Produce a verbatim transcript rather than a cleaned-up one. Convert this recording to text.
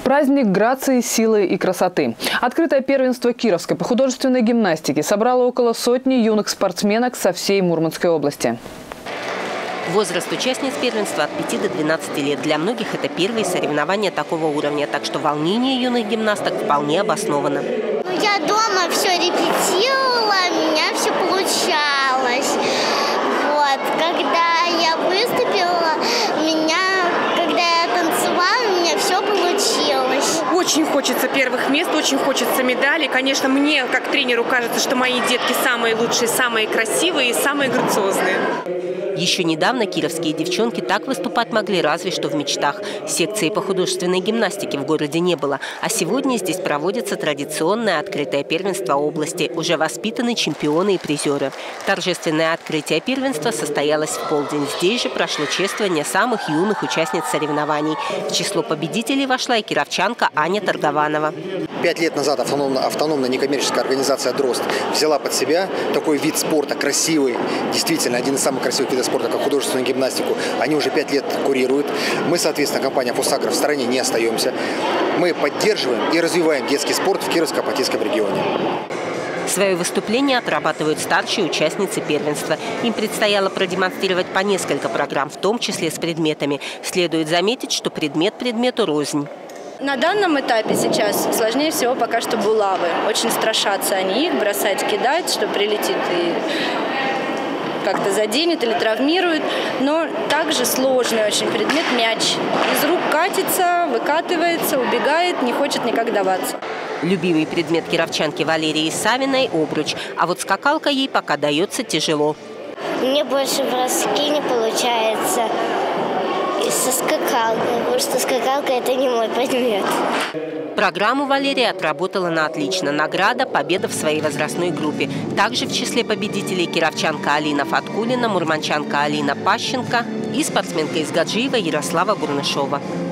Праздник грации, силы и красоты. Открытое первенство Кировской по художественной гимнастике собрало около сотни юных спортсменок со всей Мурманской области. Возраст участниц первенства от пяти до двенадцати лет. Для многих это первые соревнования такого уровня, так что волнение юных гимнасток вполне обосновано. Я дома все репетировала, у меня все получалось. Вот. Когда я выступила, у меня, когда я танцевала, у меня все получилось. Очень хочется первых мест, очень хочется медалей. Конечно, мне, как тренеру, кажется, что мои детки самые лучшие, самые красивые и самые грациозные. Еще недавно кировские девчонки так выступать могли разве что в мечтах. Секции по художественной гимнастике в городе не было. А сегодня здесь проводится традиционное открытое первенство области. Уже воспитаны чемпионы и призеры. Торжественное открытие первенства состоялось в полдень. Здесь же прошло чествование самых юных участниц соревнований. В число победителей вошла и кировчанка Аня Торгованова. Пять лет назад автономная, автономная некоммерческая организация «Дрозд» взяла под себя такой вид спорта, красивый, действительно один из самых красивых видов спорта, как художественную гимнастику. Они уже пять лет курируют. Мы, соответственно, компания «Фосагро» в стороне не остаемся. Мы поддерживаем и развиваем детский спорт в Кировско-Апатитском регионе. Свое выступление отрабатывают старшие участницы первенства. Им предстояло продемонстрировать по несколько программ, в том числе с предметами. Следует заметить, что предмет предмету рознь. На данном этапе сейчас сложнее всего пока что булавы. Очень страшатся они их бросать, кидать, что прилетит и как-то заденет или травмирует. Но также сложный очень предмет мяч. Из рук катится, выкатывается, убегает, не хочет никак даваться. Любимый предмет кировчанки Валерии Савиной – обруч. А вот скакалка ей пока дается тяжело. Мне больше броски не получается со скакалкой, потому что скакалка – это не мой предмет. Программу Валерия отработала на отлично. Награда – победа в своей возрастной группе. Также в числе победителей кировчанка Алина Фаткулина, мурманчанка Алина Пащенко и спортсменка из Гаджиева Ярослава Бурнышова.